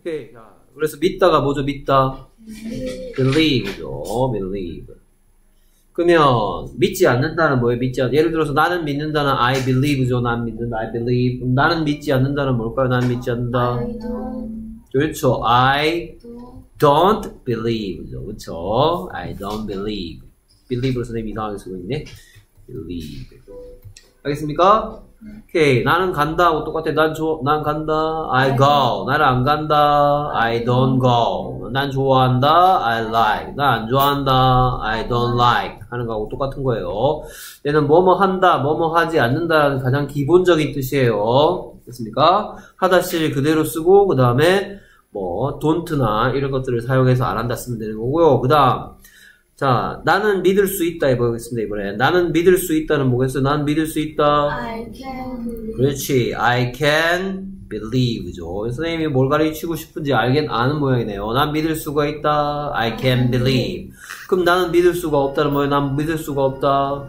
오케이. 자, 그래서 믿다가 뭐죠? 믿다. believe죠. believe. 그러면 믿지 않는다는 뭐예요? 믿지 않. 예를 들어서 나는 믿는다는 I believe죠. 난 믿는다. I believe. 그럼 나는 믿지 않는다는 뭘까요? 나는 믿지 않는다. 그렇죠. I don't believe죠. 그렇죠. I don't believe. believe로 선생님이 이상하게 쓰고 있네. believe. 알겠습니까? 오케이. 나는 간다하고 똑같아. 난 간다. I go. 나는 안 간다. I don't go. 난 좋아한다. I like. 난 안 좋아한다. I don't like. 하는 거하고 똑같은 거예요. 얘는 뭐뭐 한다, 뭐뭐 하지 않는다라는 가장 기본적인 뜻이에요. 됐습니까? 하다시를 그대로 쓰고, 그 다음에 뭐 don't나 이런 것들을 사용해서 안 한다 쓰면 되는 거고요. 그 다음. 자, 나는 믿을 수 있다 해보겠습니다, 이번에. 나는 믿을 수 있다는 뭐겠어요? 나는 믿을 수 있다. I can believe. 그렇지. I can believe죠. 선생님이 뭘 가르치고 싶은지 아는 모양이네요. 난 믿을 수가 있다. I can believe. 그럼 나는 믿을 수가 없다는 뭐예요? 난 믿을 수가 없다.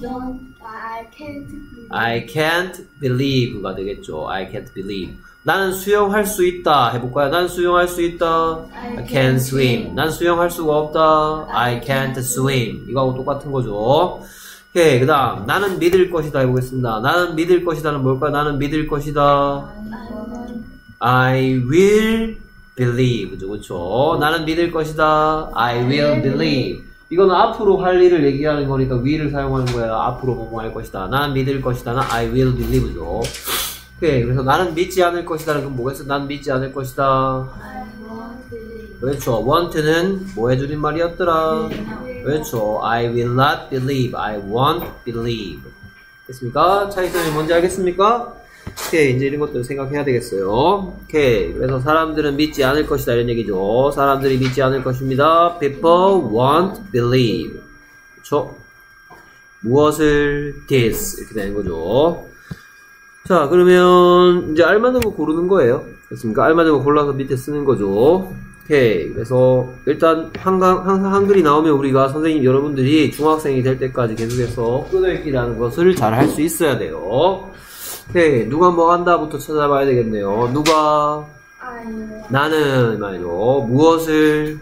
I can't believe가 되겠죠. I can't believe. 나는 수영할 수 있다 해볼까요? 난 수영할 수 있다. I can swim. 난 수영할 수가 없다. I can't swim. 이거하고 똑같은 거죠. 오케이. 그 다음 나는 믿을 것이다 해보겠습니다. 나는 믿을 것이다는 뭘까요? 나는 믿을 것이다. I will believe. 그렇죠? 나는 믿을 것이다. I will believe. 이거는 앞으로 할 일을 얘기하는 거니까 will을 사용하는 거예요. 앞으로 뭐뭐 할 것이다. 나는 믿을 것이다. 는 I will believe죠. 오케이. 그래서 나는 믿지 않을 것이다는 건 뭐겠어? 난 믿지 않을 것이다. 그렇죠. want는 뭐의 줄임말이었더라? 그렇죠. I will not believe. I won't believe. 됐습니까? 차이점이 뭔지 알겠습니까? 오케이. 이제 이런 것들 생각해야 되겠어요. 오케이. 그래서 사람들은 믿지 않을 것이다. 이런 얘기죠. 사람들이 믿지 않을 것입니다. People won't believe. 그렇죠? 무엇을 this 이렇게 되는 거죠. 자, 그러면 이제 알맞는 거 고르는 거예요. 됐습니까? 알맞는 거 골라서 밑에 쓰는 거죠. 오케이. 그래서 일단 항상 한글이 나오면 우리가 선생님 여러분들이 중학생이 될 때까지 계속해서 끊어읽기라는 것을 잘 할 수 있어야 돼요. 오케이. 누가 뭐 한다부터 찾아봐야 되겠네요. 누가 나는 말이죠. 무엇을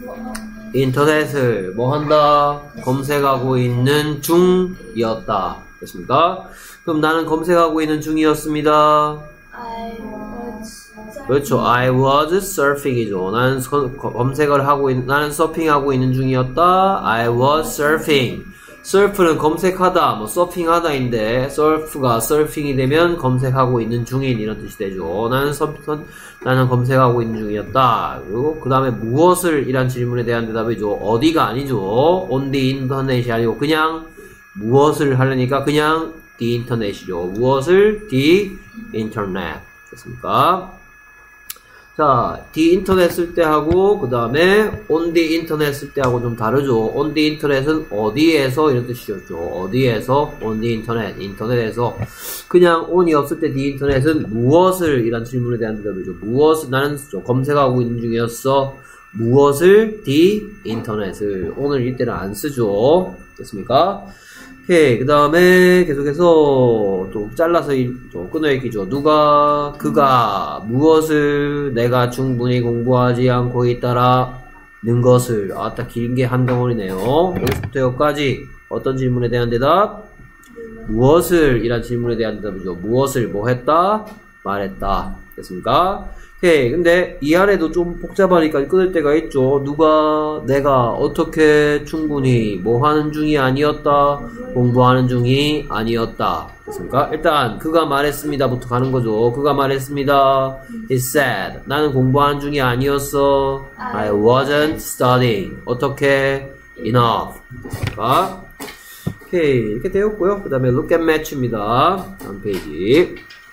인터넷을 뭐 한다 검색하고 있는 중이었다. 됐습니까? 그럼 나는 검색하고 있는 중이었습니다. 그렇죠. I was surfing이죠. 나는 검색을 하고 나는 서핑하고 있는 중이었다. I was surfing. surf는 검색하다, 뭐 서핑하다인데 surf가 surfing이 되면 검색하고 있는 중인 이런 뜻이 되죠. 나는 검색하고 있는 중이었다. 그리고 그 다음에 무엇을 이란 질문에 대한 대답이죠. 어디가 아니죠. on the internet이 아니고 그냥 무엇을 하려니까 그냥 the internet이죠. 무엇을 the internet. 됐습니까? 자, the internet 쓸 때 하고 그 다음에 on the internet 쓸 때 하고 좀 다르죠. on the internet은 어디에서 이런 뜻이었죠. 어디에서 on the internet, 인터넷에서. 그냥 on이 없을 때 the internet은 무엇을 이란 질문에 대한 대답이죠. 무엇을 나는 검색하고 있는 중이었어. 무엇을 the internet을 on을 이때는 안 쓰죠. 됐습니까? 오케이. 그 다음에 계속해서 좀 잘라서 좀 끊어읽기죠. 누가, 그가, 무엇을 내가 충분히 공부하지 않고 있다라는 것을. 딱 긴 게 한 덩어리네요. 여기서부터 여기까지 어떤 질문에 대한 대답? 무엇을 이란 질문에 대한 대답이죠. 무엇을 뭐 했다? 말했다. 됐습니까? 오케이. 근데 이 안에도 좀 복잡하니까 끊을 때가 있죠. 누가, 내가 어떻게 충분히 뭐 하는 중이 아니었다. 공부하는 중이 아니었다. 됐습니까? 일단 그가 말했습니다부터 가는 거죠. 그가 말했습니다. He said. 나는 공부하는 중이 아니었어. I wasn't studying. 어떻게? Enough. 됐습니까? 오케이. 이렇게 되었고요. 그 다음에 look at match입니다. 다음 페이지.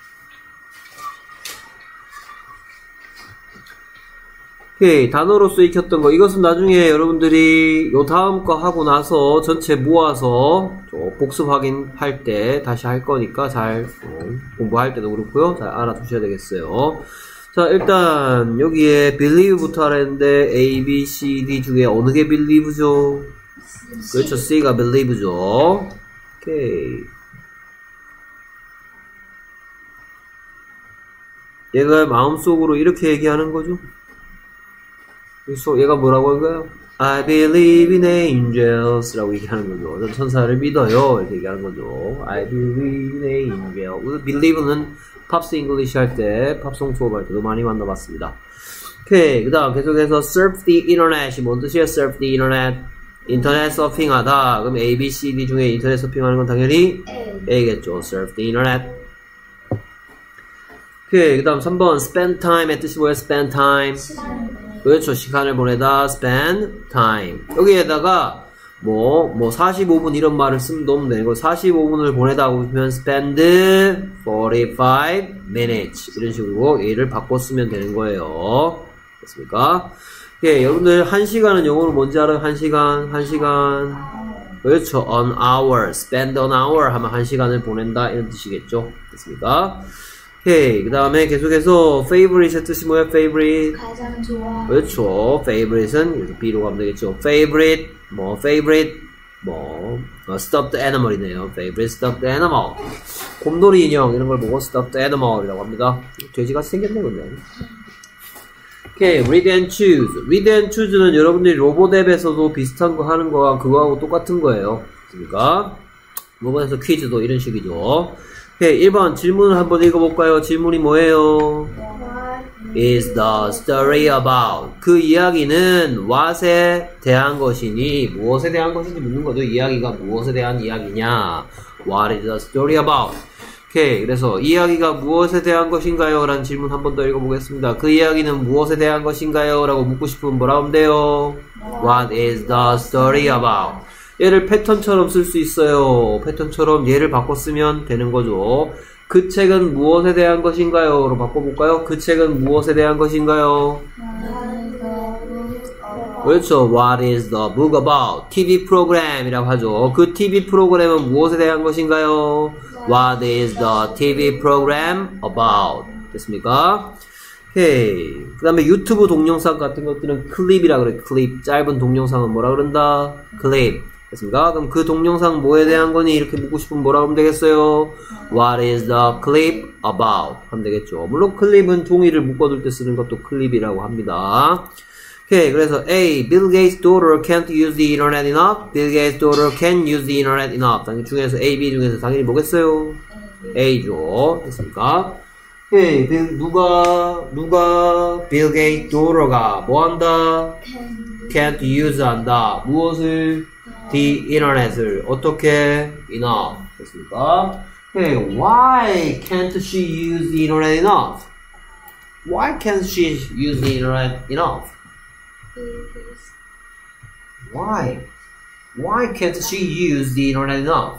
오케이. 단어로서 익혔던 거. 이것은 나중에 여러분들이 요 다음 거 하고 나서 전체 모아서 복습 확인할 때 다시 할 거니까 잘 공부할 때도 그렇고요. 잘 알아두셔야 되겠어요. 자, 일단 여기에 believe부터 알았는데 A, B, C, D 중에 어느 게 believe죠? 그렇죠. C가 believe죠. 오케이. 얘가 마음속으로 이렇게 얘기하는 거죠. 그래서 얘가 뭐라고 할까요? I believe in angels 라고 얘기하는 거죠. 전 천사를 믿어요. 이렇게 얘기하는 거죠. I believe in angels. believe는 팝스 잉글리시 할 때, 팝송 수업할 때도 많이 만나봤습니다. 오케이. 그 다음 계속해서 surf the internet이 뭔 뜻이에요? surf the internet. 인터넷 서핑하다. 그럼 A, B, C, D 중에 인터넷 서핑하는 건 당연히 A겠죠. surf the internet. 오케이. 그 다음 3번 spend time의 뜻이 뭐예요? spend time. 그렇죠. 시간을 보내다. spend time. 여기에다가 뭐 45분 이런 말을 쓰면 너무 되고 45분을 보내다고 하면 spend 45 minutes 이런 식으로 얘를 바꿔 쓰면 되는 거예요. 됐습니까? 예, 여러분들 1시간은 영어로 뭔지 알아요? 1시간 그렇죠. an hour, spend an hour 하면 1시간을 보낸다 이런 뜻이겠죠. 됐습니까? 오케이. 그 다음에 계속해서 favorite의 뜻이 뭐예요? favorite 가장 좋아. 그렇죠. favorite은 여기서 B로 가면 되겠죠. favorite stuffed animal이네요. favorite stuffed animal. 곰돌이 인형 이런 걸 보고 stuffed animal이라고 합니다. 돼지같이 생겼네 근데. 오케이, read and choose. read and choose는 여러분들이 로봇 앱에서도 비슷한 거 하는 거와 그거하고 똑같은 거예요. 그러니까 로봇에서 퀴즈도 이런 식이죠. 오케이, 1번 질문을 한번 읽어볼까요? 질문이 뭐예요? What is the story about? 그 이야기는 what에 대한 것이니 무엇에 대한 것인지 묻는 거죠. 이야기가 무엇에 대한 이야기냐? What is the story about? 오케이, 그래서 이야기가 무엇에 대한 것인가요? 라는 질문 한 번 더 읽어보겠습니다. 그 이야기는 무엇에 대한 것인가요? 라고 묻고 싶으면 뭐라 하면 돼요? What is the story about? 얘를 패턴처럼 쓸 수 있어요. 패턴처럼 얘를 바꿔 쓰면 되는 거죠. 그 책은 무엇에 대한 것인가요? 로 바꿔볼까요? 그 책은 무엇에 대한 것인가요? 그렇죠. What is the book about? TV 프로그램이라고 하죠. 그 TV 프로그램은 무엇에 대한 것인가요? What is the TV program about? 됐습니까? 오케이. 그 다음에 유튜브 동영상 같은 것들은 클립이라 그래. 클립. 짧은 동영상은 뭐라 그런다? 클립. 됐습니까? 그럼 그 동영상 뭐에 대한 거니? 이렇게 묻고 싶으면 뭐라 하면 되겠어요? What is the clip about? 하면 되겠죠. 물론 클립은 종이를 묶어둘 때 쓰는 것도 클립이라고 합니다. 오케이. 그래서 A. Bill Gates' daughter can't use the internet enough. Bill Gates' daughter can use the internet enough. 당연히 중에서 A, B 중에서 당연히 뭐겠어요? A죠. 됐습니까? 오케이. 누가 Bill Gates' daughter가 뭐 한다? can't use 한다. 무엇을? the internet을 어떻게? enough. 됐습니까? Okay, why can't she use the internet enough? Why can't she use the internet enough? Why? Why can't she use the internet enough?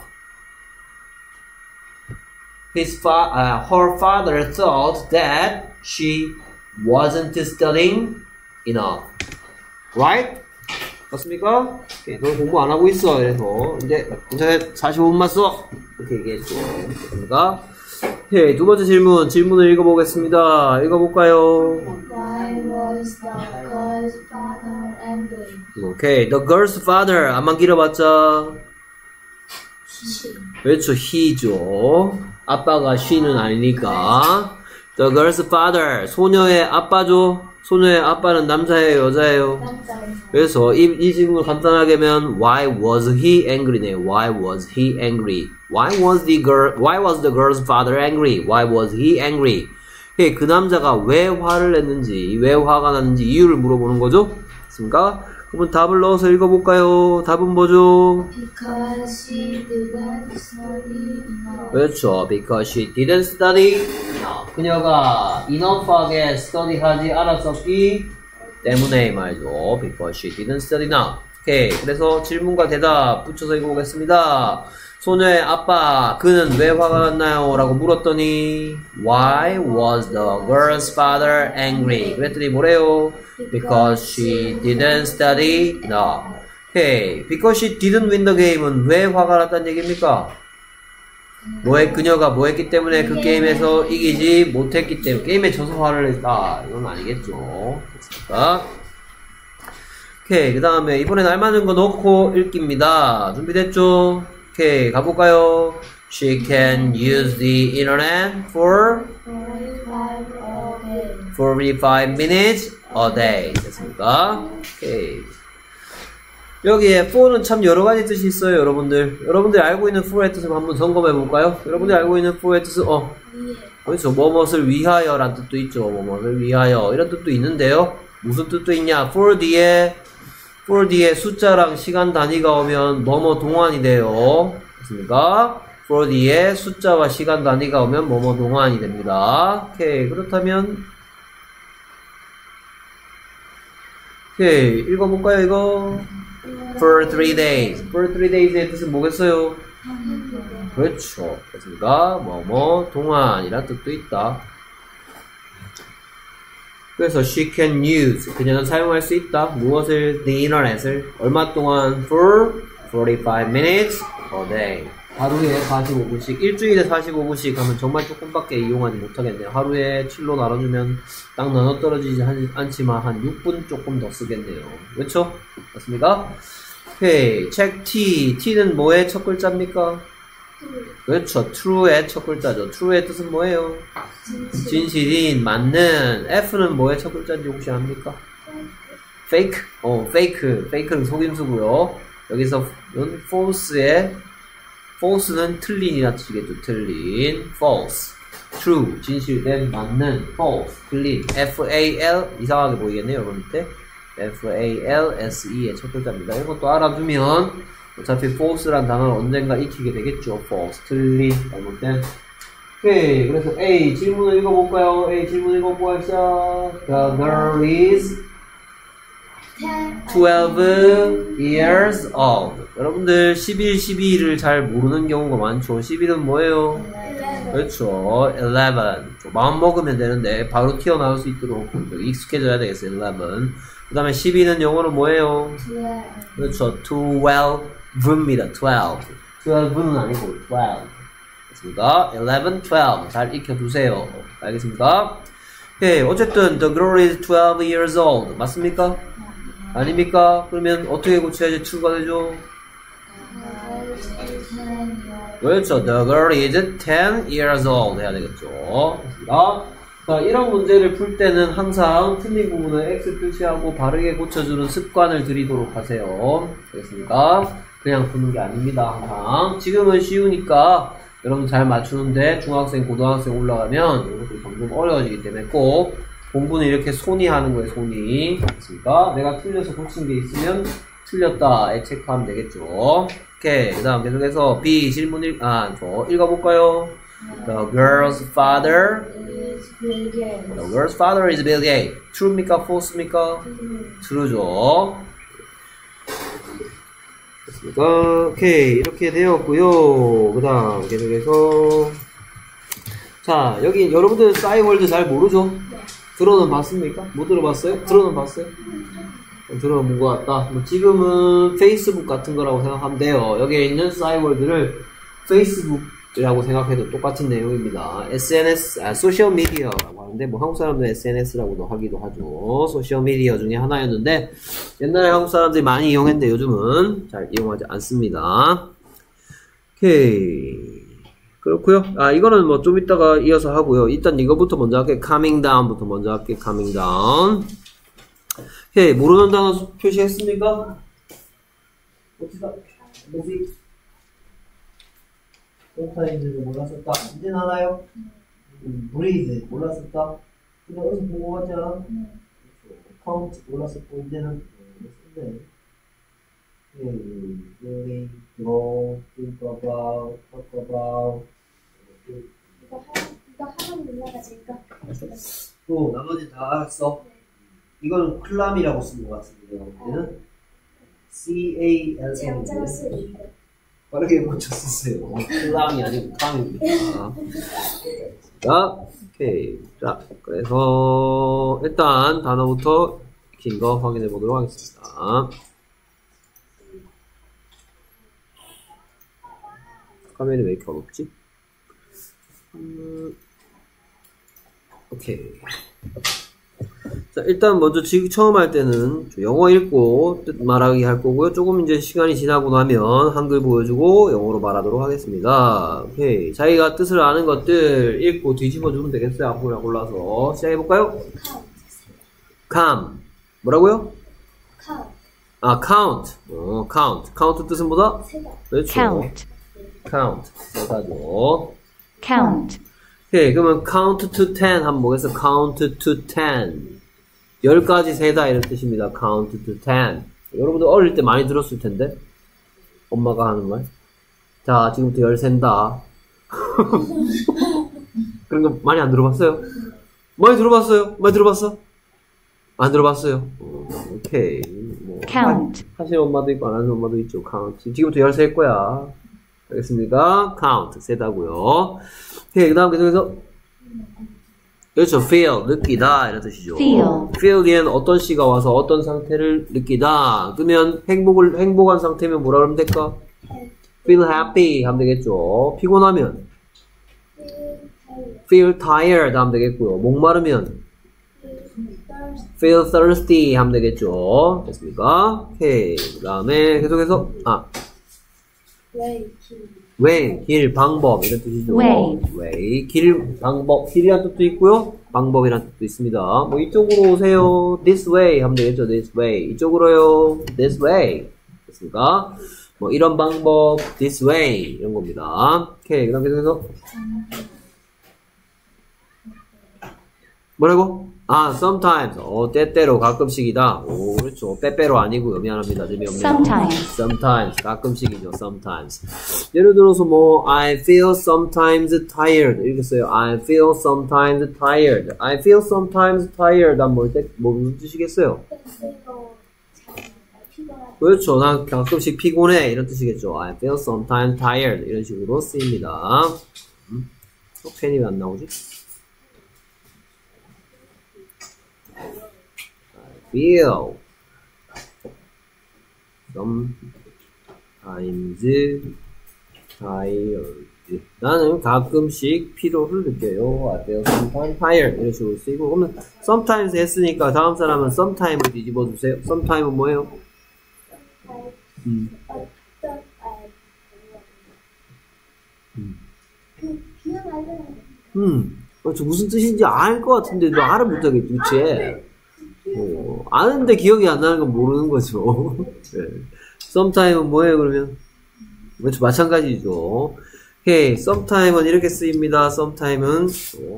Her father thought that she wasn't studying enough. Right? 맞습니까? 너 공부 안 하고 있어. 그래서 이제 45분만 써. 이렇게 얘기했죠. 맞습니까? 네, 두 번째 질문을 읽어보겠습니다. 읽어볼까요? Why was the girl's father angry? 오케이, the girl's father 안만 길어봤자 She. 그렇죠, he죠. 아빠가 she는 아니니까. The girl's father 소녀의 아빠죠. 소녀의 아빠는 남자예요, 여자예요? 남자예요. 그래서 이 질문을 간단하게 하면 Why was he angry네. Why was he angry? Why was the girl's father angry? Why was he angry? 그 남자가 왜 화를 냈는지, 왜 화가 났는지 이유를 물어보는 거죠? 맞습니까? 그러면 답을 넣어서 읽어볼까요? 답은 뭐죠? Because she didn't study enough. 그렇죠. Because she didn't study enough. 그녀가 enough하게 study하지 않았었기 때문에 말이죠. Because she didn't study enough. 오케이. 그래서 질문과 대답 붙여서 읽어보겠습니다. 소녀의 아빠, 그는 왜 화가 났나요? 라고 물었더니 Why was the girl's father angry? 그랬더니 뭐래요? Because she didn't study enough. 오케이. Because she didn't win the game은 왜 화가 났다는 얘기입니까? 그녀가 뭐 했기 때문에 그 게임에서 이기지 못했기 때문에 게임에 져서 화를 냈다. 이건 아니겠죠. 됐습니까? 오케이. 그 다음에 이번엔 알맞은 거 넣고 읽기입니다. 준비됐죠? 오케이. 가볼까요? She can use the internet for 45 minutes a day. 됐습니까? 오케이. 여기에 for는 참 여러 가지 뜻이 있어요, 여러분들. 여러분들이 알고 있는 for의 뜻을 한번 점검해 볼까요? 여러분들이 알고 있는 for의 뜻은, 그렇죠. 뭐뭇을 위하여란 뜻도 있죠. 뭐뭇을 위하여. 이런 뜻도 있는데요. 무슨 뜻도 있냐? for 뒤에 숫자랑 시간 단위가 오면 뭐뭐 동안이 돼요. 됐습니까? for 뒤에 숫자와 시간 단위가 오면 뭐뭐 동안이 됩니다. 오케이. 그렇다면, 오케이. 읽어볼까요, 이거? For 3 days. For 3 days의 뜻은 뭐겠어요? 그렇죠. 됐습니까? 뭐뭐 동안이란 뜻도 있다. 그래서 she can use. 그녀는 사용할 수 있다. 무엇을? The internet을. 얼마 동안? For 45 minutes a day. 하루에 45분씩. 일주일에 45분씩 하면 정말 조금밖에 이용하지 못하겠네요. 하루에 7로 나눠주면 딱 나눠 떨어지지 않지만 한 6분 조금 더 쓰겠네요. 그렇죠? 맞습니까? 오케이. 책 T. T는 뭐의 첫 글자입니까? 그렇죠. true의 첫 글자죠. true의 뜻은 뭐예요? 진실인, 맞는. F는 뭐의 첫 글자인지 혹시 압니까? fake? fake. fake는 속임수고요. 여기서 false는 틀린이라 뜻이겠죠. 틀린. false. true. 진실된, 맞는. false. 틀린. F-A-L. 이상하게 보이겠네요, 여러분 밑에. F-A-L-S-E의 첫 글자입니다. 이것도 알아두면 어차피 false란 단어를 언젠가 익히게 되겠죠. false. 틀린. 잘못된. 오케이. 그래서 A. 질문을 읽어볼까요? A. 질문 읽어보자. The girl is 12 years old. 여러분들 11, 12를 잘 모르는 경우가 많죠. 11은 뭐예요? 그렇죠. 11. 마음 먹으면 되는데 바로 튀어나올 수 있도록 익숙해져야 되겠어요. 11. 그 다음에 12는 영어로 뭐예요? 그렇죠. 12입니다. 12는 아니고 12. 됐습니까? 11, 12. 잘 익혀두세요. 알겠습니까? 오케이. 어쨌든 the girl is 12 years old. 맞습니까? 아닙니까? 그러면 어떻게 고쳐야지 true가 되죠? 그렇죠. The girl is 10 years old 해야 되겠죠. 됐습니다. 자, 이런 문제를 풀 때는 항상 틀린 부분을 X 표시하고 바르게 고쳐주는 습관을 들이도록 하세요. 되겠습니까? 그냥 푸는 게 아닙니다. 항상. 지금은 쉬우니까 여러분 잘 맞추는데 중학생, 고등학생 올라가면 이것도 점점 어려워지기 때문에 꼭 공부는 이렇게 손이 하는 거예요. 손이. 됐습니까? 내가 틀려서 고친 게 있으면 틀렸다에 체크하면 되겠죠. 오케이. 그 다음 계속해서 B 질문 읽어볼까요? The girl's father is Bill Gates. True입니까? False입니까? True죠. 됐습니까? 오케이. 이렇게 되었고요. 그 다음 계속해서 자, 여기 여러분들 싸이월드 잘 모르죠? 들어는 봤습니까? 못 들어봤어요? 들어는 봤어요? 들어본 것 같다. 뭐 지금은 페이스북 같은 거라고 생각하면 돼요. 여기에 있는 싸이월드를 페이스북이라고 생각해도 똑같은 내용입니다. SNS, 소셜 미디어라고 하는데, 뭐 한국 사람들 SNS라고도 하기도 하죠. 소셜 미디어 중에 하나였는데, 옛날에 한국 사람들이 많이 이용했는데 요즘은 잘 이용하지 않습니다. 오케이. 그렇고요. 이거는 뭐 좀 이따가 이어서 하고요. 일단 이거부터 먼저 할게요. coming down부터 먼저 할게요. coming down. 오케이. 모르는 단어 표시했습니까? 어디다? 뭐지? 펜타인즈를 몰랐었다. 이제는 알아요? breathe 몰랐었다. 근데 어디서 본 거 같지 않아? count 몰랐었고 이제는 쓰네. really grow, think about, talk about. 이거 하는 문제가 제일까? 또 나머지 다 알았어. 이거는 클람이라고 쓴 것 같은데 이때는 C-A-L-M. 제가 쓰기. 빠르게 고쳤었어요. 클람이 아니고 클람입니다. 자, 오케이. 자, 그래서 일단 단어부터 긴 거 확인해 보도록 하겠습니다. 화면이 왜 이렇게 어렵지? 오케이. 자, 일단 먼저 지금 처음 할 때는 영어 읽고 뜻 말하기 할 거고요. 조금 이제 시간이 지나고 나면 한글 보여주고 영어로 말하도록 하겠습니다. 오케이. 자기가 뜻을 아는 것들 읽고 뒤집어 주면 되겠어요. 아무거나 골라서. 시작해볼까요? count. 뭐라고요? count. 아, count. count. count 뜻은 뭐다? 세다. 그렇죠. count, count. 세다죠. count, 오케이. 그러면 count to 10 한번 보겠습니다. count to 10. 10까지 세다 이런 뜻입니다. count to 10. 여러분들 어릴 때 많이 들었을 텐데. 엄마가 하는 말. 자, 지금부터 10 센다. 그런 거 많이 안 들어봤어요? 많이 들어봤어요? 많이 들어봤어? 안 들어봤어요? 오케이. 뭐 count, 하시는 엄마도 있고 안 하는 엄마도 있죠. count. 지금부터 10 셀 거야. 알겠습니까? count. 세다고요. 오케이. 그 다음 계속해서 그렇죠. feel. 느끼다. 이런 뜻이죠. feel, feel 뒤에는 어떤 시가 와서 어떤 상태를 느끼다. 그러면 행복한 상태면 뭐라 그러면 될까? feel happy 하면 되겠죠. 피곤하면 feel tired 하면 되겠고요. 목마르면 feel thirsty 하면 되겠죠. 됐습니까? 오케이. 그 다음에 계속해서 way, 길, 방법 이런 뜻이죠. way. 길, 방법, 길이란 뜻도 있고요. 방법이란 뜻도 있습니다. 뭐 이쪽으로 오세요. this way 하면 되겠죠. this way. 이쪽으로요. this way. 됐습니까? 뭐 이런 방법, this way 이런 겁니다. 오케이. 그 다음 계속해서 뭐라고? sometimes. 때때로, 가끔씩이다. 오, 그렇죠. 빼빼로 아니고요. 미안합니다. 재미없네요. sometimes. 가끔씩이죠. sometimes. 예를 들어서 I feel sometimes tired. 이렇게 써요. I feel sometimes tired. I feel sometimes tired. 뭐 무슨 뜻이겠어요? 그렇죠. 난 가끔씩 피곤해. 이런 뜻이겠죠. I feel sometimes tired. 이런 식으로 쓰입니다. 펜이 왜 안 나오지? feel sometimes tired. 나는 가끔씩 피로를 느껴요. I feel sometimes tired. 이런 식으로 쓰이고, 그러면 sometimes 했으니까 다음 사람은 sometime을 뒤집어 주세요. sometime은 뭐예요? 그렇죠. 무슨 뜻인지 알 것 같은데 너 알아 못하겠지, 그치? 아는데 기억이 안 나는 건 모르는 거죠. 네. sometime은 뭐예요, 그러면? 그렇죠. 마찬가지죠. 오케이. sometime은 이렇게 쓰입니다. sometime은,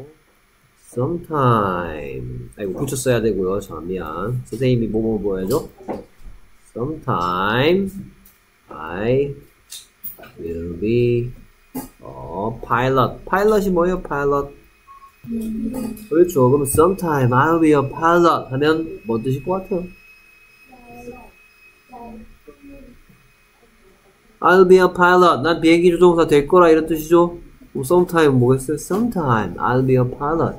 sometime. 아이고, 고쳤어야 되고요. 자, 미안. 선생님이 뭐뭐 보여줘? sometime I will be a pilot. pilot이 뭐예요, pilot? 그렇죠. 그럼 sometime I'll be a pilot 하면 뭔 뜻일 것 같아요? I'll be a pilot. 난 비행기 조종사 될 거라 이런 뜻이죠. 그럼 sometime 뭐겠어요? sometime I'll be a pilot.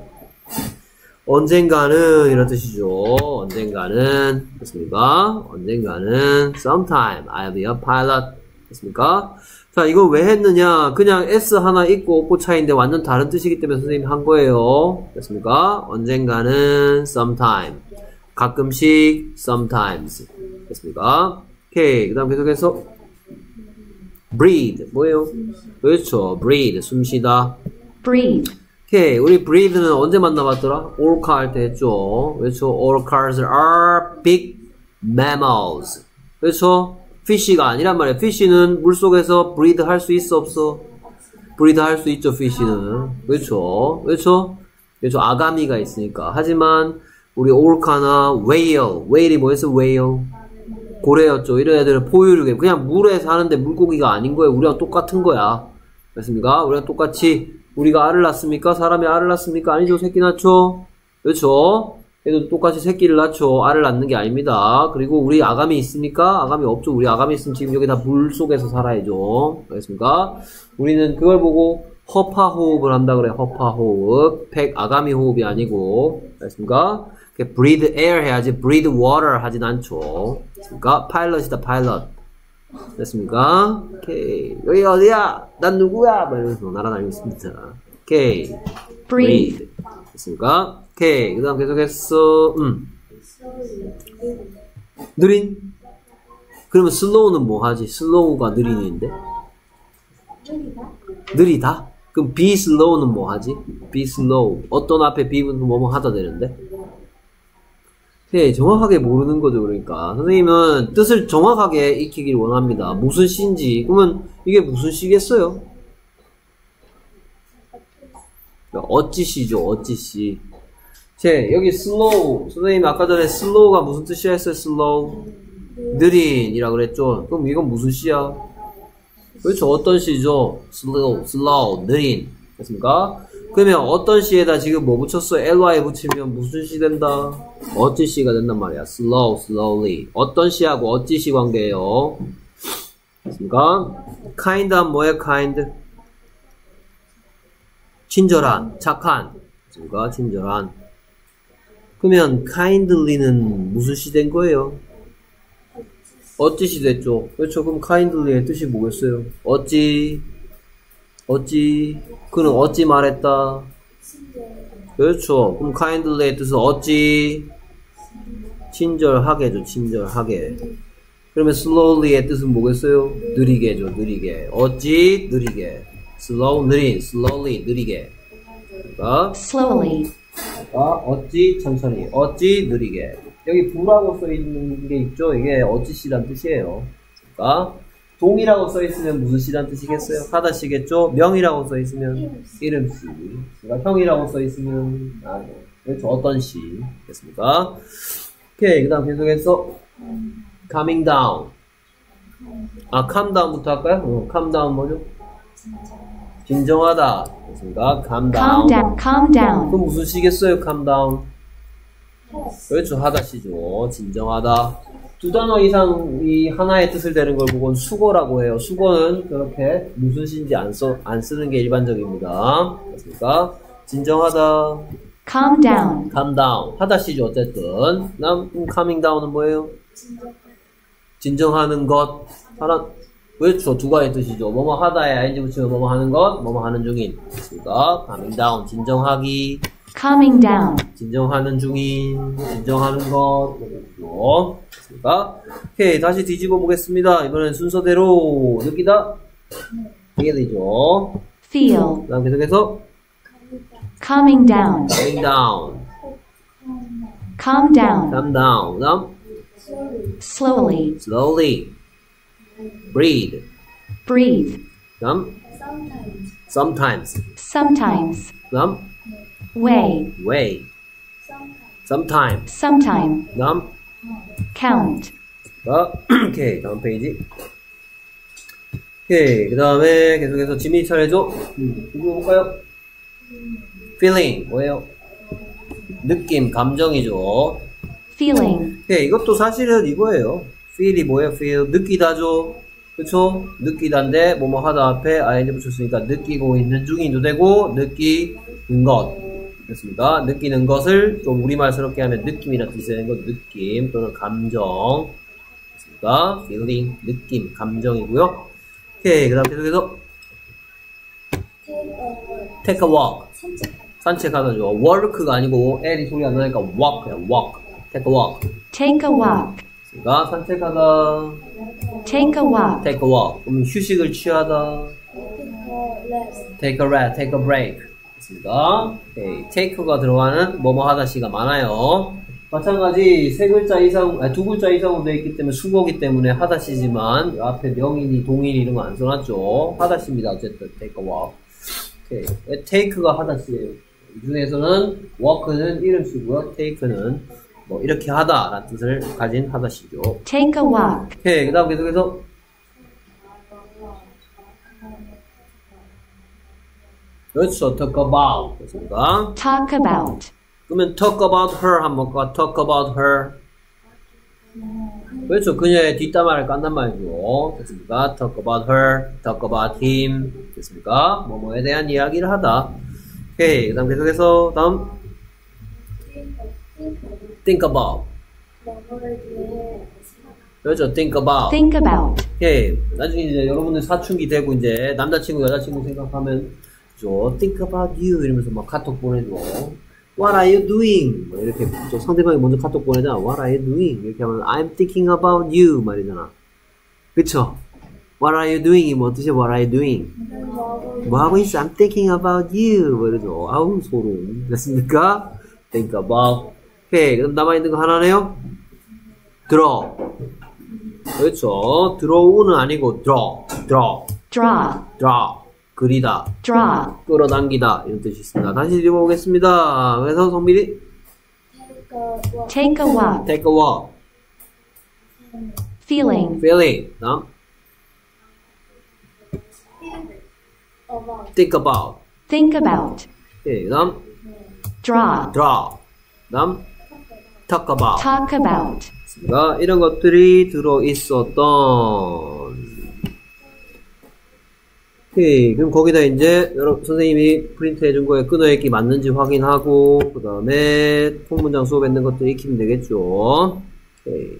언젠가는 이런 뜻이죠. 언젠가는 됐습니까? 언젠가는 sometime I'll be a pilot. 됐습니까? 자, 이거 왜 했느냐? 그냥 S 하나 있고 없고 차이인데 완전 다른 뜻이기 때문에 선생님이 한 거예요. 됐습니까? 언젠가는 sometime. 가끔씩 sometimes. 됐습니까? 오케이. 그 다음 계속해서 breathe. 뭐예요? 그렇죠. breathe. 숨쉬다. breathe, 오케이. 우리 breathe는 언제 만나봤더라? orca 할 때 했죠. 그렇죠. orcas are big mammals. 그렇죠. fish가 아니란 말이에요. fish는 물속에서 breathe 할 수 있어, 없어? breathe 할 수 있죠, fish는. 그렇죠. 그렇죠. 그렇죠. 아가미가 있으니까. 하지만 우리 orca나 whale이 뭐였어? whale. 고래였죠. 이런 애들은 포유류계. 그냥 물에 사는데 물고기가 아닌 거예요. 우리랑 똑같은 거야. 맞습니까? 우리랑 똑같이 우리가 알을 낳습니까? 사람이 알을 낳습니까? 아니죠. 새끼 낳죠. 그렇죠. 얘도 똑같이 새끼를 낳죠. 알을 낳는 게 아닙니다. 그리고 우리 아가미 있습니까? 아가미 없죠. 우리 아가미 있으면 지금 여기 다 물 속에서 살아야죠. 알겠습니까? 우리는 그걸 보고 허파 호흡을 한다 그래. 허파 호흡. 아가미 호흡이 아니고. 알겠습니까? breathe air 해야지 breathe water 하진 않죠. 됐습니까? pilot이다, pilot. 됐습니까? 오케이. 여기 어디야? 난 누구야? 막 이러면서 날아다니고 있습니다. 오케이. breathe, 됐습니까? 오케이. 그 다음 계속해서, 느린? 그러면 slow는 뭐 하지? slow가 느린인데? 느리다? 그럼 be slow는 뭐 하지? be slow. 어떤 앞에 be는 뭐뭐 하다 되는데? 네, 정확하게 모르는 거죠, 그러니까. 선생님은 뜻을 정확하게 익히길 원합니다. 무슨 시인지. 그러면 이게 무슨 시겠어요? 어찌 시죠, 어찌 시. 여기 slow. 선생님 아까 전에 slow가 무슨 뜻이야 했어요, slow? 느린이라 그랬죠? 그럼 이건 무슨 시야? 그렇죠, 어떤 시죠? slow, 느린. 됐습니까? 그러면 어떤 시에다 지금 뭐 붙였어? ly 붙이면 무슨 시 된다? 어찌 시가 된단 말이야. slowly. 어떤 시하고 어찌 시 관계예요? 됐습니까? kind한 뭐예요, kind? 친절한, 착한. 됐습니까? 친절한. 그러면 kindly는 무슨 시 된 거예요? 어찌 시 됐죠? 그렇죠. 그럼 kindly의 뜻이 뭐겠어요? 어찌, 그는 어찌 말했다? 그렇죠. 그럼 kindly의 뜻은 어찌? 친절하게죠, 친절하게. 그러면 slowly의 뜻은 뭐겠어요? 느리게죠, 느리게. 어찌? 느리게. slow, 느린, slowly, 느리게. 그러니까 slowly, 어찌? 천천히. 어찌? 느리게. 여기 부라고 써있는 게 있죠? 이게 어찌 시란 뜻이에요. 그러니까 동이라고 써있으면 무슨 시란 뜻이겠어요? 하다 시겠죠? 명이라고 써있으면 이름 시. 그러니까 형이라고 써있으면 그렇죠. 어떤 시. 됐습니까? 오케이. 그 다음 계속해서 coming down. calm down부터 할까요? calm down 뭐죠? 진정하다. 됐습니까? calm down. calm down, calm down, 그럼 무슨 시겠어요? calm down. 그렇죠. 하다 시죠. 진정하다. 두 단어 이상이 하나의 뜻을 대는 걸 보고는 수거라고 해요. 수거는 그렇게 무슨 시인지 안 쓰는 게 일반적입니다. 그렇습니까? 진정하다. calm down, calm down. 하다 시죠. 어쨌든. coming down은 뭐예요? 진정하는 것. 그렇죠. 두 가지 뜻이죠. 뭐뭐 하다에 ing 붙이면 뭐뭐 하는 것, 뭐뭐 하는 중인. 그렇습니까? coming down. 진정하기. coming down, 진정하는 중인, 진정하는 것, 그렇죠. 됐습니까? 오케이, 다시 뒤집어 보겠습니다. 이번엔 순서대로 느끼다, feel이죠. feel, 그 다음 계속해서 coming down, calm down, calm down, calm down. 그 다음 slowly, slowly, breathe. breathe, 그 다음 sometimes. sometimes, 그 다음 weigh, way. sometime. sometime, 그 다음 count, 오케이, 다음 페이지. 오케이, 그 다음에 계속해서 지민이 차례죠? 이거 볼까요? feeling, 뭐예요? 느낌, 감정이죠. feeling, 오케이, 이것도 사실은 이거예요. feel이 뭐예요? feel, 느끼다죠? 그쵸? 느끼다인데, 뭐뭐 하다 앞에 ing 붙였으니까 느끼고 있는 중인도 되고, 느끼는 것. 됐습니까? 느끼는 것을 좀 우리말스럽게 하면 느낌이라는 뜻이 되는 거, 느낌 또는 감정. 됐습니까? feeling, 느낌, 감정이고요. 오케이, 그 다음 계속해서 take a walk. 산책하다죠. work가 아니고 L이 소리 안 나니까 walk야, walk. take a walk. take a walk, 됐습니까? 산책하다. take a walk, take a walk. 그럼 휴식을 취하다. take a rest, take a break. 됐습니까? 오케이. take가 들어가는 뭐뭐 하다 시가 많아요. 마찬가지 세 글자 이상, 두 글자 이상으로 되어 있기 때문에 수거기 때문에 하다 시지만 앞에 명인이, 동인이 이런 거 안 써놨죠. 하다 시입니다. 어쨌든 take a walk. 오케이. take가 하다 시예요. 이 중에서는 walk는 이름 쓰고요. take는 뭐 이렇게 하다라는 뜻을 가진 하다 시죠. take a walk, 오케이. 그 다음 계속해서 그렇죠. talk about. 됐습니까? talk about, 그러면 talk about her 한번 볼까? talk about her. 그렇죠. 그녀의 뒷담화를 깐단 말이죠. 됐습니까? talk about her, talk about him. 됐습니까? 뭐뭐에 대한 이야기를 하다. 오케이. 그 다음 계속해서 다음 think about. 그렇죠. think about. think about, 오케이. 나중에 이제 여러분들 사춘기 되고 이제 남자친구, 여자친구 생각하면 그죠? think about you 이러면서 막 카톡 보내줘. What are you doing? 뭐 이렇게 또 상대방이 먼저 카톡 보내잖아. What are you doing? 이렇게 하면 I'm thinking about you 말이잖아. 그쵸? What are you doing? 뭐 뜻이야? What are you doing? 뭐 하고 있어? I'm thinking about you. 뭐 이러죠. 아우 소름. 됐습니까? Think about. 오케이. 그럼 남아있는 거 하나네요? draw. 그렇죠. draw는 아니고 draw. 그리다. draw, 끌어당기다. 이런 뜻이 있습니다. 다시 읽어보겠습니다. 그래서 성민이 Take a walk. take a walk, take a walk. feeling, feeling. 다음 think about. think about, 오케이. 다음 draw, draw. 다음 talk about. talk about, 이런 것들이 들어있었던. 오케이. 그럼 거기다 이제 여러분 선생님이 프린트 해준 거에 끊어읽기 맞는지 확인하고 그 다음에 통문장 수업에 있는 것들 익히면 되겠죠. 오케이.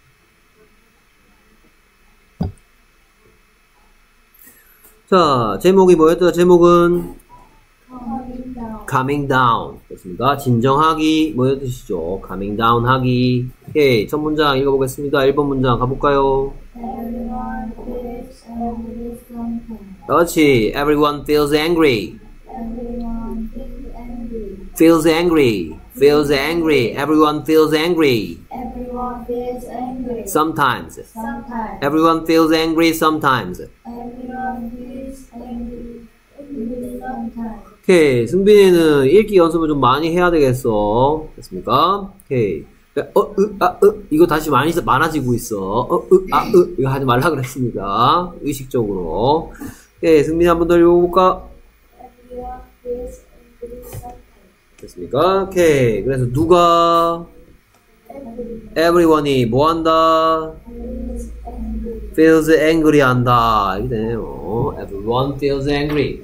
자, 제목이 뭐였더라? 제목은 coming down. 됐습니다. 진정하기 뭐였 뜻이죠? coming down 하기. 오케이. 첫 문장 읽어보겠습니다. 1번 문장 가볼까요? Everyone feels angry sometimes. 그렇지. Everyone feels angry. Everyone feels angry. Feels angry. Feels angry. Everyone feels angry. Everyone feels angry. Sometimes. Sometimes. Everyone feels angry sometimes. Everyone feels angry. Sometimes. 오케이. 승빈이는 읽기 연습을 좀 많이 해야 되겠어. 됐습니까? 오케이. 이거 다시 많아지고 있어. 이거 하지 말라 그랬습니다. 의식적으로. 오케이. 승빈이 한 번 더 읽어볼까? Everyone feels angry sometimes. 됐습니까? 오케이. 그래서 누가 everyone이 뭐 한다? Feels angry. feels angry 한다. 이렇게 되네요. Everyone feels angry.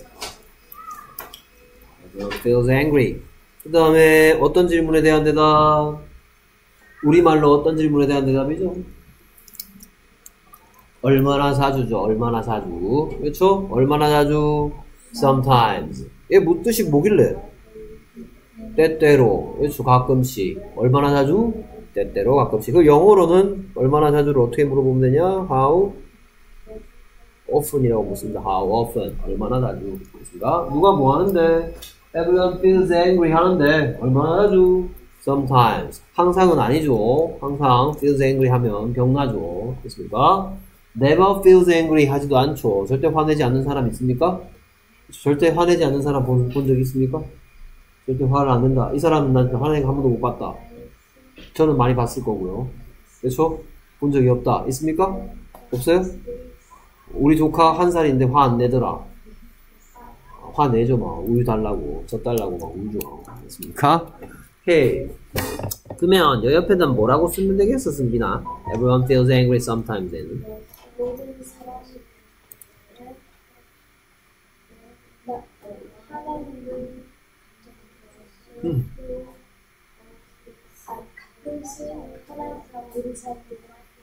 Everyone feels angry. 그 다음에 어떤 질문에 대한 대답? 우리말로 어떤 질문에 대한 대답이죠? 얼마나 자주죠? 얼마나 자주. 그렇죠? 얼마나 자주? Sometimes. 얘 뭐 뜻이 뭐길래? 때때로. 그렇죠? 가끔씩. 얼마나 자주? 때때로 가끔씩. 그 영어로는 얼마나 자주를 어떻게 물어보면 되냐? How often이라고 묻습니다. How often. 얼마나 자주. 그렇습니다. 누가 뭐 하는데? Everyone feels angry 하는데 얼마나 자주? Sometimes. 항상은 아니죠. 항상 feels angry 하면 병나죠. 그렇습니까? Never feels angry 하지도 않죠. 절대 화내지 않는 사람 있습니까? 절대 화내지 않는 사람 본 적 있습니까? 절대 화를 안 낸다. 이 사람은 나한테 화내는 거 한 번도 못 봤다. 저는 많이 봤을 거고요. 그렇죠? 본 적이 없다. 있습니까? 없어요? 우리 조카 1살인데 화 안 내더라. 화내죠, 막. 우유 달라고, 젖 달라고 막 울죠. 됐습니까? 오케이. 그러면 여 옆에다 뭐라고 쓰면 되겠어, 승빈아? Everyone feels angry sometimes에는. 모든 사람이 하나님은 가끔씩 하나님과 모든 사람들이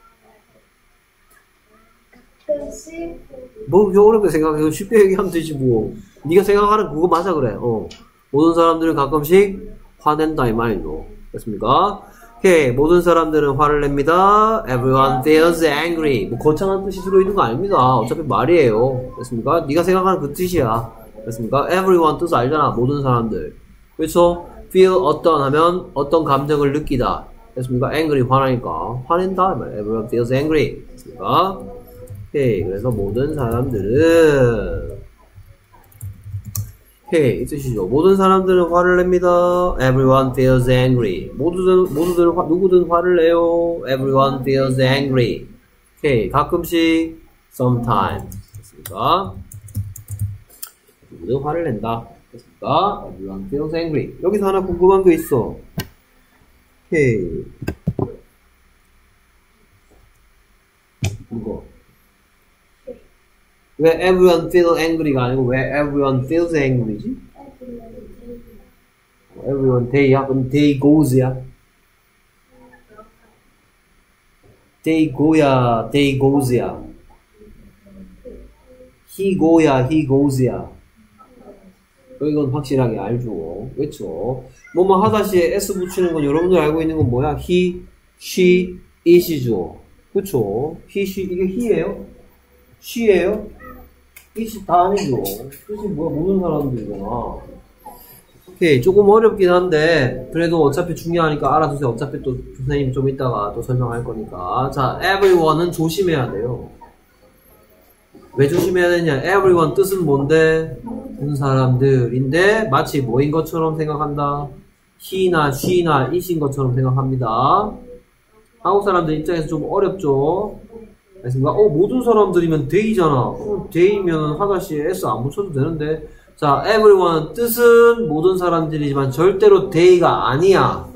가끔씩 뭐 어렵게 생각해. 쉽게 얘기하면 되지 뭐. 네가 생각하는 그거 맞아 그래. 모든 사람들은 가끔씩 화낸다 이 말이죠. 됐습니까? 오케이. 모든 사람들은 화를 냅니다. Everyone feels angry. 뭐 거창한 뜻이 들어있는 거 아닙니다. 어차피 말이에요. 됐습니까? 네가 생각하는 그 뜻이야. 됐습니까? Everyone 뜻 알잖아. 모든 사람들. 그렇죠? feel 어떤 하면 어떤 감정을 느끼다. 됐습니까? angry 화나니까 화낸다. Everyone feels angry. 됐습니까? 오케이. 그래서 모든 사람들은 오케이. 이 뜻이죠. 모든 사람들은 화를 냅니다. Everyone feels angry. 누구든 화를 내요. Everyone feels angry. 오케이. 가끔씩 sometimes. 됐습니까? 누구든 화를 낸다. 됐습니까? Everyone feels angry. 여기서 하나 궁금한 거 있어. 오케이. 이거. 왜 everyone feel angry가 아니고 왜 everyone feels angry지? everyone day야? 그럼 day goes야? day go야, day goes야? he go야, he goes야? 이건 확실하게 알죠. 그렇죠? 뭐뭐 하다 시에 s 붙이는 건 여러분들 알고 있는 건 뭐야? he, she, it이죠. 그렇죠? he, she 이게 he예요? she예요? it이 다 아니죠. 뜻이 뭐야? 모르는 사람들이잖아. 오케이, 조금 어렵긴 한데 그래도 어차피 중요하니까 알아두세요. 어차피 또 선생님 좀 이따가 또 설명할 거니까. 자, everyone은 조심해야 돼요. 왜 조심해야 되냐? everyone 뜻은 뭔데? 모든 사람들인데 마치 뭐인 것처럼 생각한다. he나 she나 it인 것처럼 생각합니다. 한국 사람들 입장에서 좀 어렵죠? 알겠습니까? 모든 사람들이면 they잖아. they면 하다시에 s 안 붙여도 되는데. 자, everyone 뜻은 모든 사람들이지만 절대로 they가 아니야.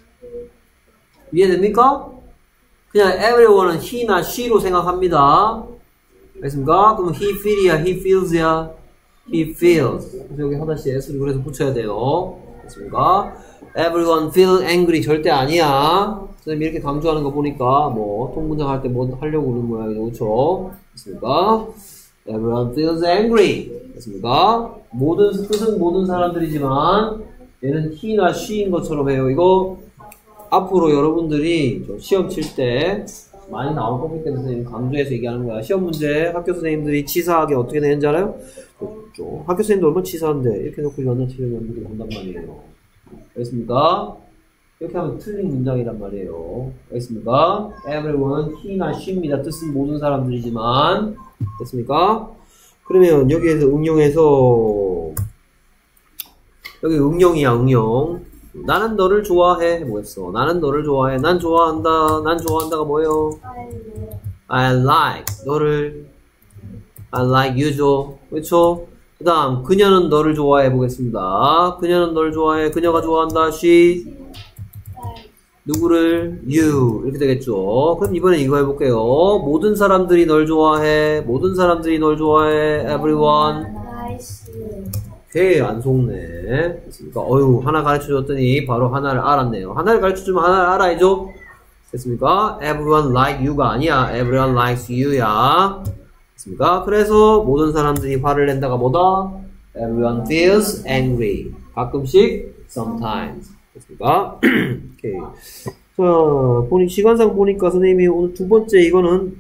이해됩니까? 그냥 everyone은 he나 she로 생각합니다. 알겠습니까? 그럼 he feel이야, he feels야, he feels. 그래서 여기 하다시에 s를 그래서 붙여야 돼요. 알겠습니까? everyone feel angry 절대 아니야. 선생님이 이렇게 강조하는 거 보니까 뭐 통문장 할 때 뭐 하려고 그러는 모양이죠. 그렇죠? 알겠습니까? everyone feels angry. 알겠습니까? 모든 뜻은 모든 사람들이지만 얘는 he나 she인 것처럼 해요. 이거 앞으로 여러분들이 시험 칠 때 많이 나올 거기 때문에 선생님 강조해서 얘기하는 거야. 시험 문제 학교 선생님들이 치사하게 어떻게 내는지 알아요? 그렇죠. 학교 선생님도 얼마나 치사한데 이렇게 놓고 완전 치려면 이렇게 본단 말이에요. 알겠습니까? 이렇게 하면 틀린 문장이란 말이에요. 알겠습니까? everyone, he나 she입니다. 뜻은 모든 사람들이지만. 됐습니까? 그러면 여기에서 응용해서 여기 응용이야. 응용. 나는 너를 좋아해. 뭐겠어? 나는 너를 좋아해. 난 좋아한다. 난 좋아한다가 뭐예요? I like 너를. I like you죠. 그렇죠? 그 다음 그녀는 너를 좋아해 보겠습니다. 그녀는 너를 좋아해. 그녀가 좋아한다. she 누구를? you 이렇게 되겠죠. 그럼 이번엔 이거 해볼게요. 모든 사람들이 널 좋아해. 모든 사람들이 널 좋아해. everyone. 오케이, 안 속네. 됐습니까? 어휴, 하나 가르쳐줬더니 바로 하나를 알았네요. 하나를 가르쳐주면 하나를 알아야죠. 됐습니까? everyone like you가 아니야. everyone likes you야. 됐습니까? 그래서 모든 사람들이 화를 낸다가 뭐다? everyone feels angry. 가끔씩, sometimes. 됐습니까? 오케이. 자, 시간상 보니까 선생님이 오늘 두 번째 이거는,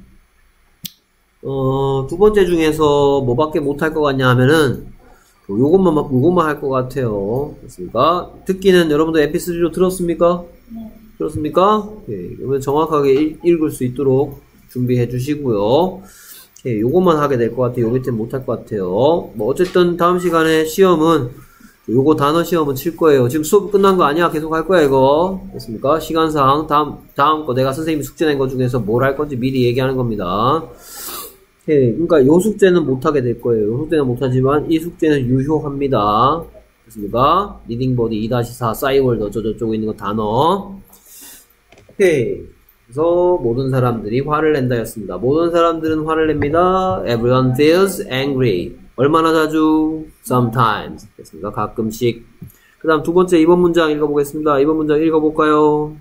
두 번째 중에서 뭐밖에 못할 것 같냐 하면은, 요것만 할 것 같아요. 됐습니까? 듣기는 여러분들 mp3로 들었습니까? 네. 들었습니까? 오케이. 그러면 정확하게 읽을 수 있도록 준비해 주시고요. 오케이. 요것만 하게 될 것 같아요. 요 밑에 못할 것 같아요. 뭐, 어쨌든 다음 시간에 시험은 요거 단어 시험은 칠 거예요. 지금 수업 끝난 거 아니야? 계속 할 거야, 이거. 됐습니까? 시간상, 다음 거 내가 선생님이 숙제 낸 거 중에서 뭘 할 건지 미리 얘기하는 겁니다. 예, 그러니까 요 숙제는 못하게 될 거예요. 요 숙제는 못하지만 이 숙제는 유효합니다. 됐습니까? 리딩버디 2-4, 싸이월드 어쩌고저쩌고 있는 거 단어. 오케이. 그래서 모든 사람들이 화를 낸다 였습니다. 모든 사람들은 화를 냅니다. Everyone feels angry. 얼마나 자주? Sometimes. 됐습니까? 가끔씩. 그 다음 두 번째 2번 문장 읽어보겠습니다. 2번 문장 읽어볼까요?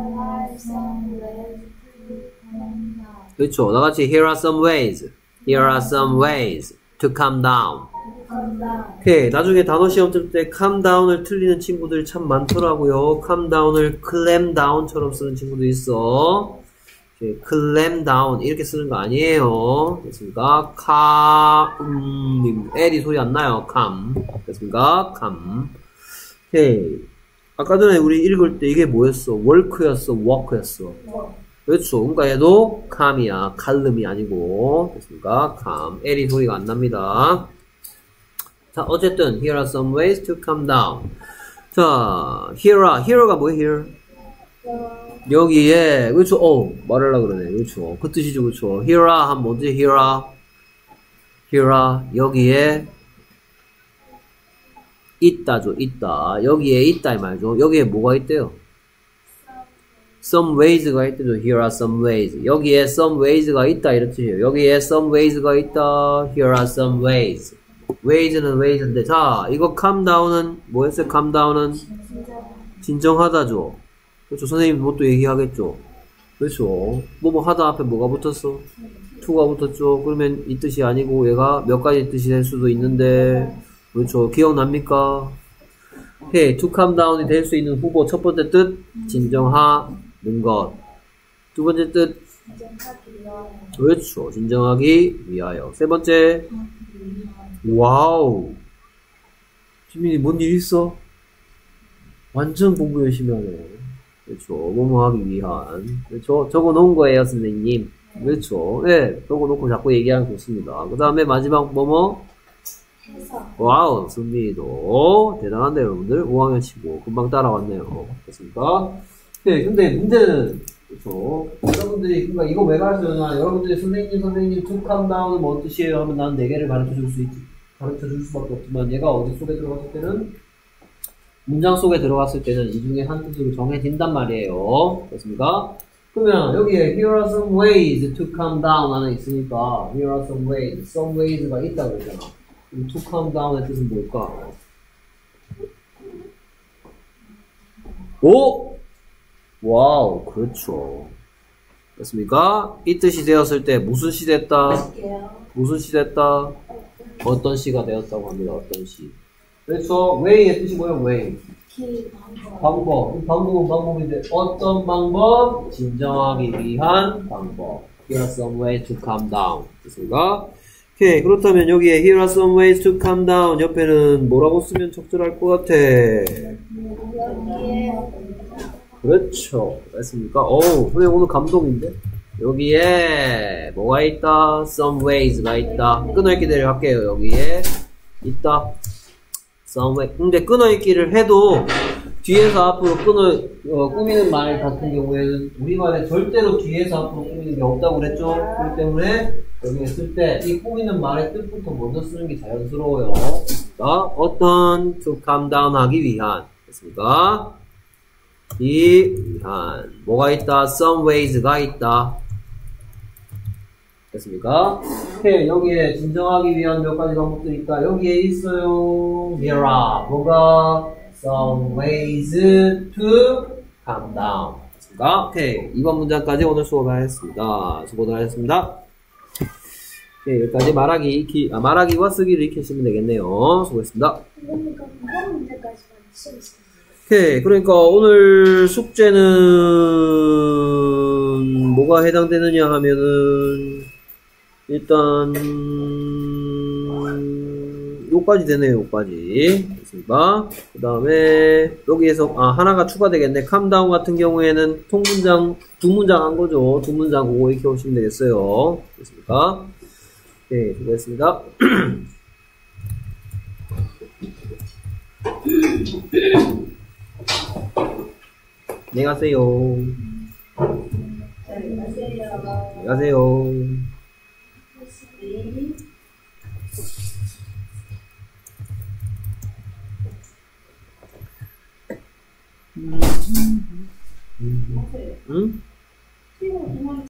그렇죠. 나같이 Here are some ways. Here are some ways to calm down. 오케이. 나중에 단어 시험 칠 때 calm down을 틀리는 친구들 참 많더라고요. calm down을 clam down처럼 쓰는 친구도 있어. 오케이. clam down 이렇게 쓰는 거 아니에요. 됐습니까? L이 소리 안 나요. calm. 됐습니까? calm. 오케이. 아까 전에 우리 읽을 때 이게 뭐였어? work였어? walk였어? 그렇죠. 그러니까 얘도 calm이야. calm이 아니고. 됐습니까? calm. L이 소리가 안 납니다. 자, 어쨌든 here are some ways to calm down. 자, here가 뭐예요? here? 여기에 그렇죠. 말하려고 그러네. 그렇죠. 그 뜻이죠. 그렇죠. here 하면 뭐지? here 여기에 있다죠. 있다. 여기에 있다 이 말이죠. 여기에 뭐가 있대요? some ways가 있대죠. Here are some ways. 여기에 some ways가 있다 이런 뜻이에요. 여기에 some ways가 있다. Here are some ways. ways는 ways인데 자 이거 calm down은 뭐였어요? calm down은 진정하다죠. 그렇죠. 선생님이 뭐 또 얘기하겠죠. 그렇죠. 뭐 하다 앞에 뭐가 붙었어? to가 붙었죠. 그러면 이 뜻이 아니고 얘가 몇 가지 뜻이 될 수도 있는데 그렇죠. 기억납니까? 오케이. to calm down이 될 수 있는 후보 첫 번째 뜻 진정하는 것. 두 번째 뜻 진정하기 위하여. 그렇죠. 진정하기 위하여. 세 번째 와우. 지민이 뭔 일 있어? 완전 공부 열심히 하네. 그렇죠. 뭐뭐 하기 위한. 그렇죠. 적어 놓은 거예요, 선생님. 그렇죠. 네. 적어 놓고 자꾸 얘기하면 좋습니다. 그 다음에 마지막 뭐뭐? 해서. 와우. 선민이도 대단한데 여러분들. 5학년 치고 금방 따라왔네요. 됐습니까? 네. 근데 문제는 그렇죠. 여러분들이 그러니까 이거 왜 가르쳐주나? 여러분들이 선생님 to calm down은 뭔 뜻이에요? 하면 난 4개를 가르쳐줄 수 있지. 가르쳐줄 수밖에 없지만 얘가 어디 속에 들어갔을 때는 문장 속에 들어갔을 때는 이 중에 한 뜻으로 정해진단 말이에요. 됐습니까? 그러면 여기에 here are some ways to calm down 하나 있으니까 here are some ways가 있다고 그랬잖아. 그럼 to calm down의 뜻은 뭘까? 오! 와우, 그렇죠. 됐습니까? 이 뜻이 되었을 때 무슨 시 됐다? 할게요. 무슨 시 됐다? 어떤 시가 되었다고 합니다. 어떤 시. 그렇죠. way의 뜻이 뭐예요? way. 기 방법. 방법은 방법인데 어떤 방법? 진정하기 위한 방법. Here are some ways to calm down. 됐습니까? 오케이. 그렇다면 여기에 here are some ways to calm down 옆에는 뭐라고 쓰면 적절할 것 같아? 여기에 그렇죠. 됐습니까? 어우, 선생님 오늘 감동인데? 여기에 뭐가 있다? some ways가 있다. 끊어읽기를 할게요. 여기에 있다. some way. 근데 끊어읽기를 해도 뒤에서 앞으로 꾸미는 말 같은 경우에는 우리말에 절대로 뒤에서 앞으로 꾸미는 게 없다고 그랬죠? 그렇기 때문에 여기에 쓸 때 이 꾸미는 말의 뜻부터 먼저 쓰는 게 자연스러워요. 그러니까 어떤 to calm down 하기 위한. 됐습니까? 이 위한 뭐가 있다? some ways가 있다. 됐습니까? 오케이. 여기에 진정하기 위한 몇 가지 방법들이 있다. 여기에 있어요. There are 뭐가 some ways to calm down. 됐습니까? 오케이. 2번 문장까지 오늘 수업을 하였습니다. 수고들 하셨습니다. 오케이. 여기까지 말하기와 쓰기를 익히시면 되겠네요. 수고했습니다. 그러니까 이번 문제까지만 치우세요. 오케이. 그러니까 오늘 숙제는 뭐가 해당되느냐 하면은 일단 요까지 되네요. 요까지 됐습니다. 그 다음에 여기에서 하나가 추가되겠네. calm 같은 경우에는 통문장 두 문장 한 거죠. 두 문장 그거 익혀 오시면 되겠어요. 됐습니까? 오케이. 수고했습니다. 안녕히 가세요. 안녕히 가세요. 응?